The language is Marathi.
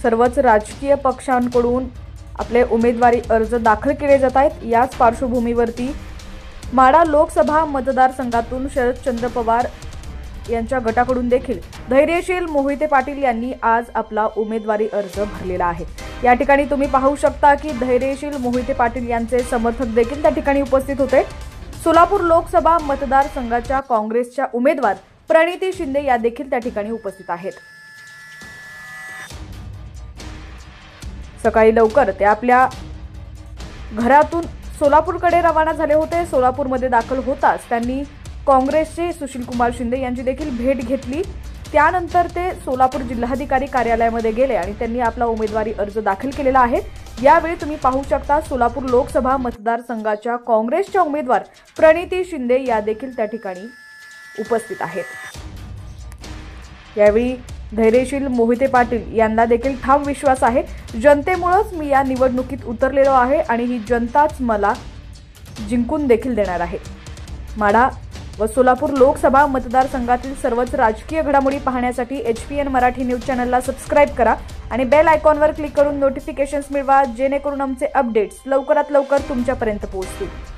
सर्वच राजकीय पक्षांकडून आपले उमेदवारी अर्ज दाखल केले जात आहेत। याच पार्श्वभूमीवरती माढा लोकसभा मतदारसंघातून शरदचंद्र पवार यांच्या गटाकडून देखील धैर्यशील मोहिते पाटील यांनी आज आपला उमेदवारी अर्ज भरलेला आहे। या ठिकाणी तुम्ही पाहू शकता की धैर्यशील मोहिते पाटील यांचे समर्थक देखील त्या ठिकाणी उपस्थित होते। सोलापूर लोकसभा मतदारसंघाच्या काँग्रेसच्या उमेदवार प्रणिती शिंदे या देखील त्या ठिकाणी उपस्थित आहेत। सकाळी लवकर ते आपल्या घरातून सोलापूरकडे रवाना झाले होते। सोलापूरमध्ये दाखल होताच त्यांनी काँग्रेसचे सुशीलकुमार शिंदे यांची देखील भेट घेतली। त्यानंतर ते सोलापूर जिल्हाधिकारी कार्यालयामध्ये गेले आणि त्यांनी आपला उमेदवारी अर्ज दाखल केलेला आहे। यावेळी तुम्ही पाहू शकता सोलापूर लोकसभा मतदारसंघाच्या काँग्रेसच्या उमेदवार प्रणिती शिंदे या देखील त्या ठिकाणी उपस्थित आहेत। यावेळी धैर्यशील मोहिते पाटील यांना देखील ठाम विश्वास आहे, जनतेमुळेच मी या निवडणुकीत उतरलेलो आहे आणि ही जनताच मला जिंकून देखील देणार आहे। माढा व सोलापूर लोकसभा मतदारसंघातील सर्वच राजकीय घडामोडी पाहण्यासाठी HPN मराठी न्यूज चॅनलला सबस्क्राइब करा आणि बेल आयकॉनवर क्लिक करून नोटिफिकेशन्स मिळवा, जेणेकरून आमचे अपडेट्स लवकरात लवकर तुमच्यापर्यंत पोहोचतील।